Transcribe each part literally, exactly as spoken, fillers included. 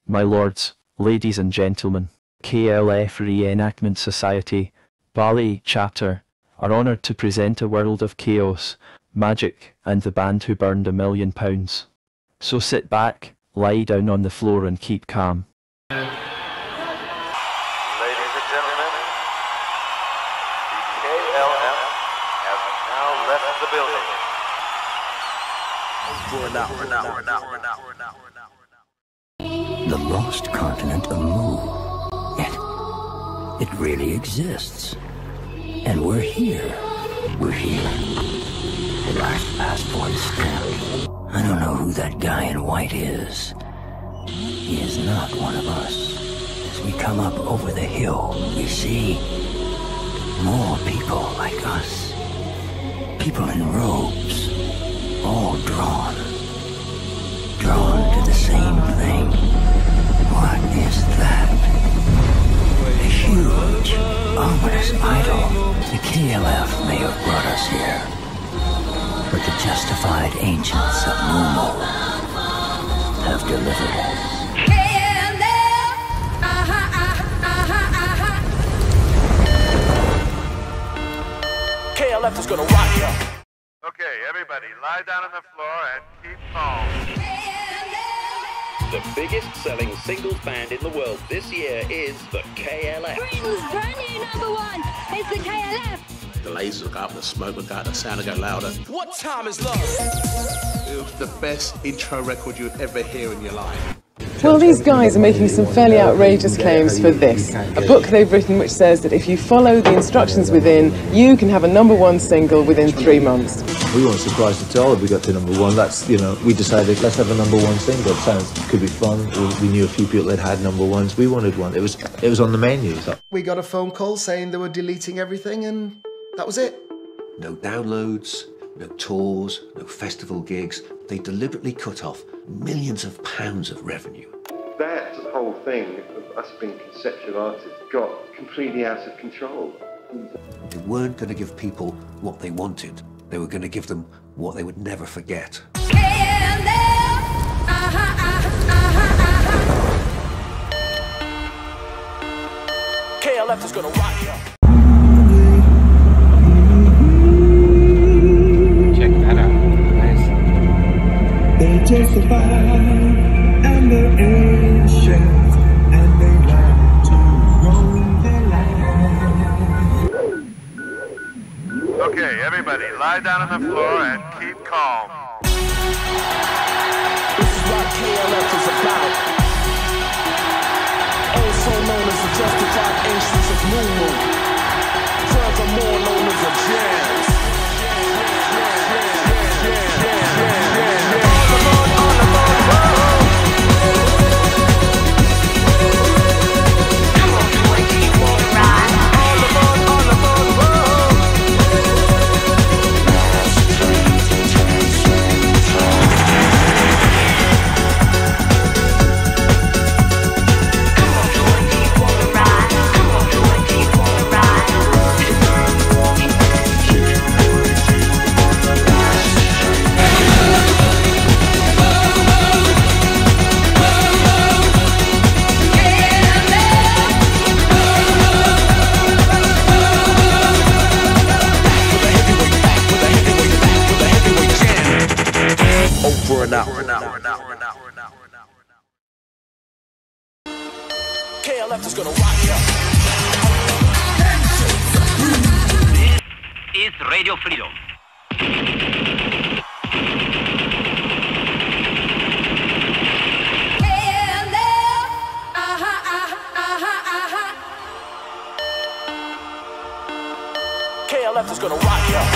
My lords, ladies and gentlemen, K L F R S Enactment Society, Bali chapter, are honoured to present a world of chaos, magic, and the band who burned a million pounds. So sit back, lie down on the floor and keep calm. Ladies and gentlemen, the K L F has now left the building. The lost continent of Mu. It, it really exists. And we're here. We're here. The last passport stamp. I don't know who that guy in white is. He is not one of us. As we come up over the hill, we see more people like us. People in robes, all drawn. Drawn to the same thing. What is that? A huge, ominous idol. The K L F may have brought us here, but the justified ancients of Mumu have delivered us. K L F is gonna rock ya. Okay, everybody, lie down on the floor and keep calm. The biggest selling singles band in the world this year is the K L F. Britain's brand new number one. It's the K L F. The lasers look up, the smoke look out, the sound will go louder. What time is love? It was the best intro record you would ever hear in your life. Well, these guys are making some fairly outrageous claims for this. A book they've written which says that if you follow the instructions within, you can have a number one single within three months. We weren't surprised at all if we got to number one. That's, you know, we decided let's have a number one single. It sounds, could be fun. We knew a few people that had number ones. We wanted one. It was, it was on the menu. So. We got a phone call saying they were deleting everything and that was it. No downloads, no tours, no festival gigs. They deliberately cut off millions of pounds of revenue. That whole thing of us being conceptual artists got completely out of control. They weren't going to give people what they wanted. They were going to give them what they would never forget. K L F, uh-huh, uh-huh, uh-huh. K L F is gonna rock ya. Check that out. Nice. They justify and they're ancient and they like to roam their land. Okay, everybody, lie down on the floor and keep calm. This is what K L F is about. Also known as the justified ancients of Mumu. Furthermore known as the jams. K L F is gonna rock ya. This is Radio Freedom. K L F, uh-huh, uh-huh, uh-huh, uh-huh. K L F is gonna rock ya.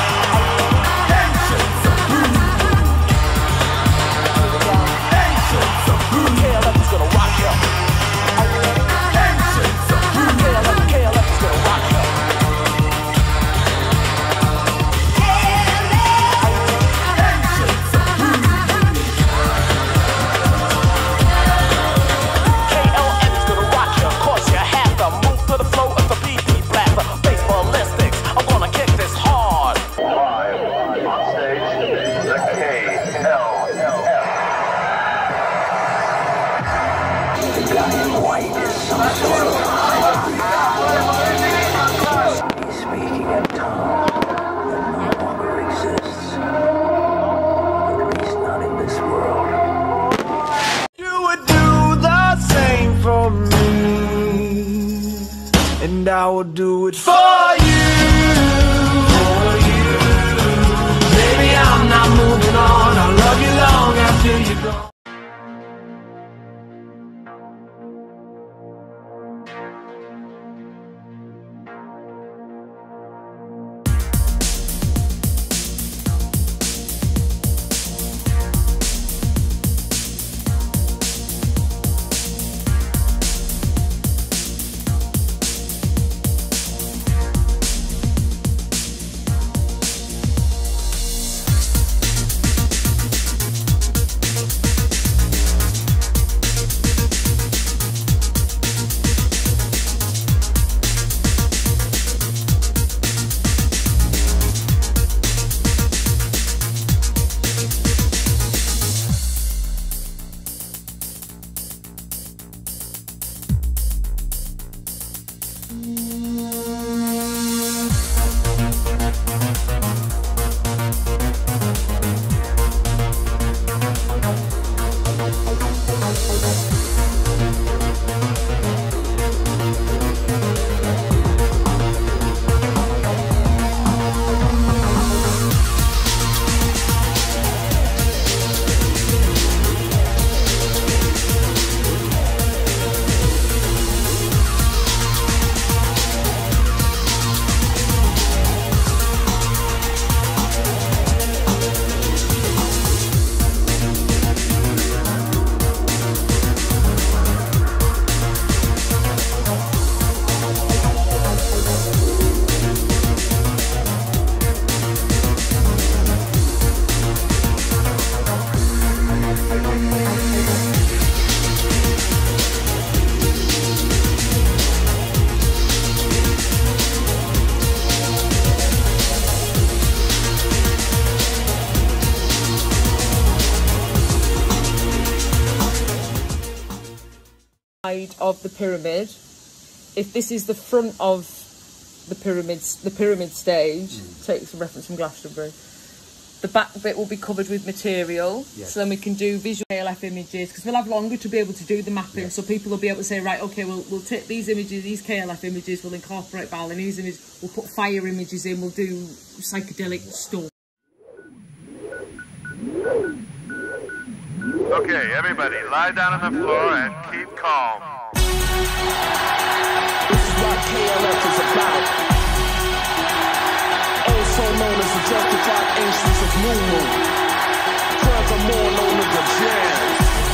K L F is gonna rock ya. K L F, K L F is gonna rock ya. This giant white is some sort of he's speaking in tongues that no longer exists. At least not in this world. You would do the same for me, and I will do it for you. For you. Baby, I'm not moving on. I'll love you long after you're gone. Of the pyramid, if this is the front of the pyramids, the pyramid stage, mm. take some reference from Glastonbury, the back bit will be covered with material, yes. So then we can do visual K L F images, because we'll have longer to be able to do the mapping, yes. So people will be able to say, right, okay, we'll, we'll take these images, these K L F images, we'll incorporate Balinese images, we'll put fire images in, we'll do psychedelic stuff. Okay, everybody, lie down on the floor and keep calm. This is what K L F is about. Also known as the justified ancients of Mumu. Furthermore known as the jams.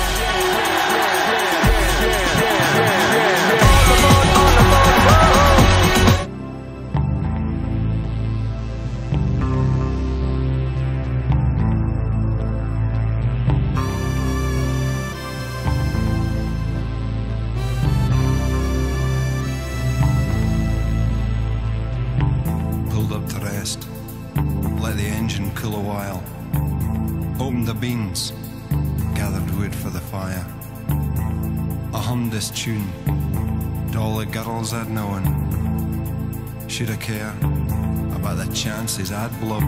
Let the engine cool a while. Opened the beans, gathered wood for the fire. I hummed this tune to all the girls I'd known. Should I care about the chances I'd blow?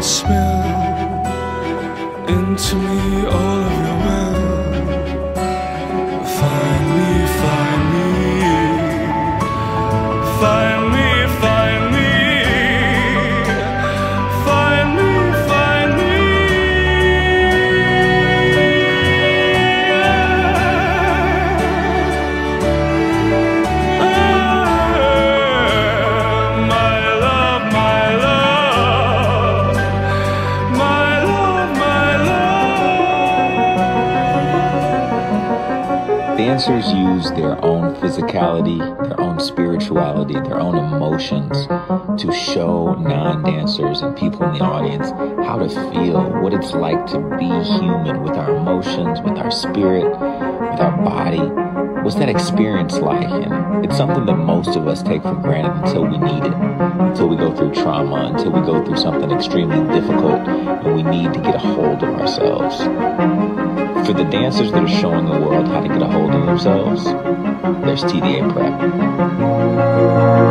and smell into me all of your will. Find me, find me, find me, find me, find me, find me. My love, my love, my love, my love. Dancers use their own physicality, their own spirituality, their own emotions to show non-dancers and people in the audience how to feel, what it's like to be human with our emotions, with our spirit, with our body. What's that experience like? And it's something that most of us take for granted until we need it, until we go through trauma, until we go through something extremely difficult and we need to get a hold of ourselves. For the dancers that are showing the world how to get a hold of themselves, there's T D A Prep.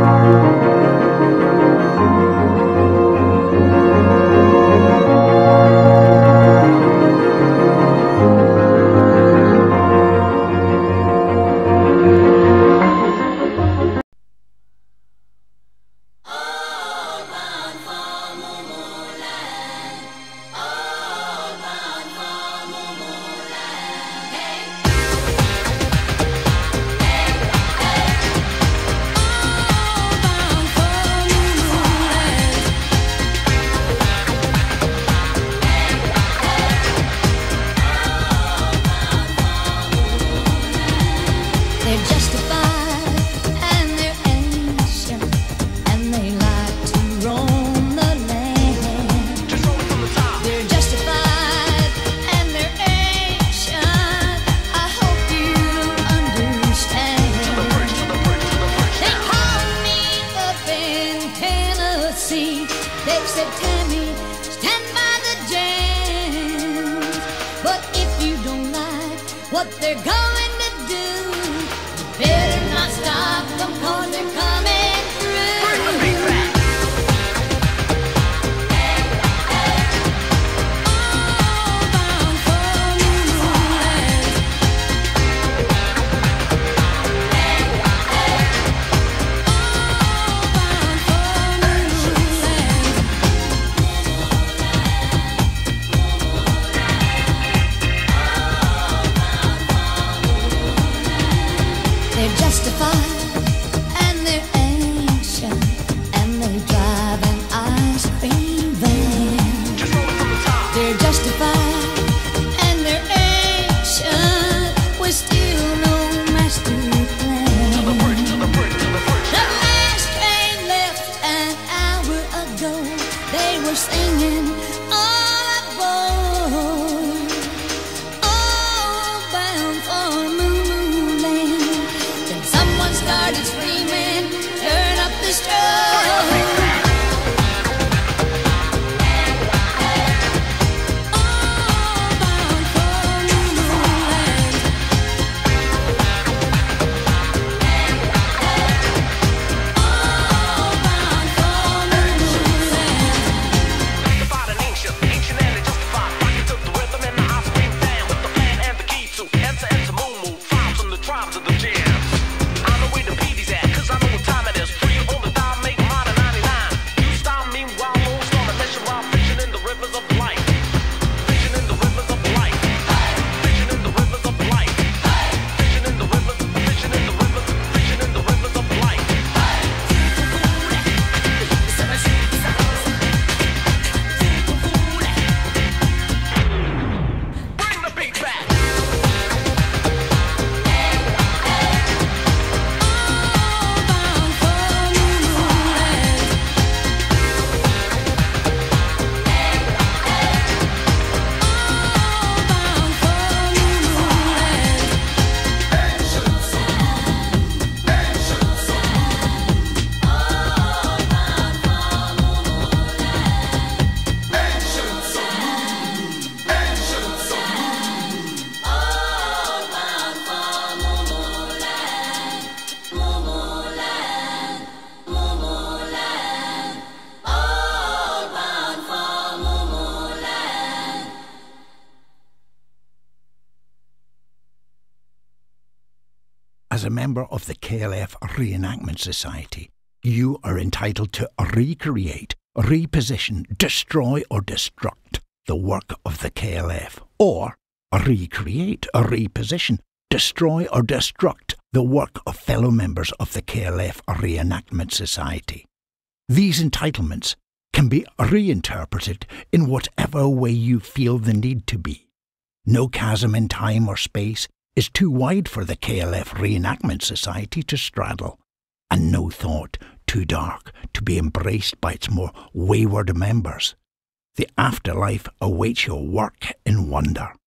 They're justified and they're As a member of the K L F Reenactment Society, you are entitled to recreate, reposition, destroy or destruct the work of the K L F, or recreate, reposition, destroy or destruct the work of fellow members of the K L F Reenactment Society. These entitlements can be reinterpreted in whatever way you feel the need to be. No chasm in time or space is too wide for the K L F Reenactment Society to straddle, and no thought too dark to be embraced by its more wayward members. The afterlife awaits your work in wonder.